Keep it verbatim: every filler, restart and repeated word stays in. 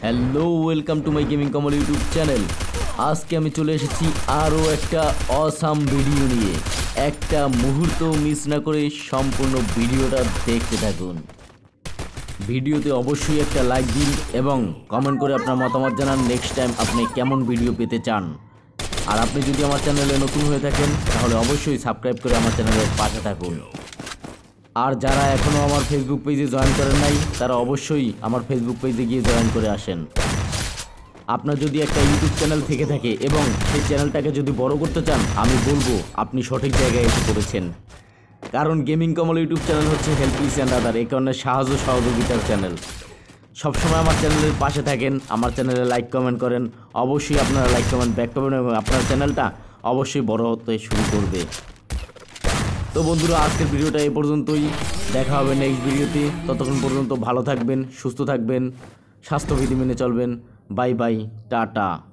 Hello, welcome to my gaming Kamal YouTube channel. আজকে আমি চলে এসেছি আরও একটা অসাম ভিডিও নিয়ে। একটা মুহূর্ত মিস না করে সম্পূর্ণ ভিডিওটা দেখতে থাকুন। ভিডিওতে অবশ্যই একটা লাইক দিন এবং কমেন্ট করে আপনার মতামত জানান নেক্সট টাইম আপনি কেমন ভিডিও পেতে চান। আর আপনি যদি আমার চ্যানেলে নতুন হয়ে থাকেন তাহলে অবশ্যই সাবস্ক্রাইব করে আমার চ্যানেলের পাশে থাকুন। আর যারা এখনও আমার ফেসবুক পেজে জয়েন করেন নাই তারা অবশ্যই আমার ফেসবুক পেজে গিয়ে জয়েন করে আসেন। আপনার যদি একটা ইউটিউব চ্যানেল থেকে থাকে এবং সেই চ্যানেলটাকে যদি বড় করতে চান, আমি বলবো আপনি সঠিক জায়গায় এসে পড়েছেন। কারণ গেমিং কমল ইউটিউব চ্যানেল হচ্ছে হেল্প ইচ অ্যান্ড আদার, এই কারণে সাহায্য সহযোগিতার চ্যানেল। সবসময় আমার চ্যানেলের পাশে থাকেন, আমার চ্যানেলে লাইক কমেন্ট করেন। অবশ্যই আপনারা লাইক কমেন্ট ব্যাক করবেন এবং আপনার চ্যানেলটা অবশ্যই বড় হতে শুরু করবে। তো বন্ধুরা, আজকের ভিডিওটা এই পর্যন্তই। দেখা হবে নেক্সট ভিডিওতে। ততক্ষণ পর্যন্ত ভালো থাকবেন, সুস্থ থাকবেন, স্বাস্থ্যবিধি মেনে চলবেন। Bye bye, tata.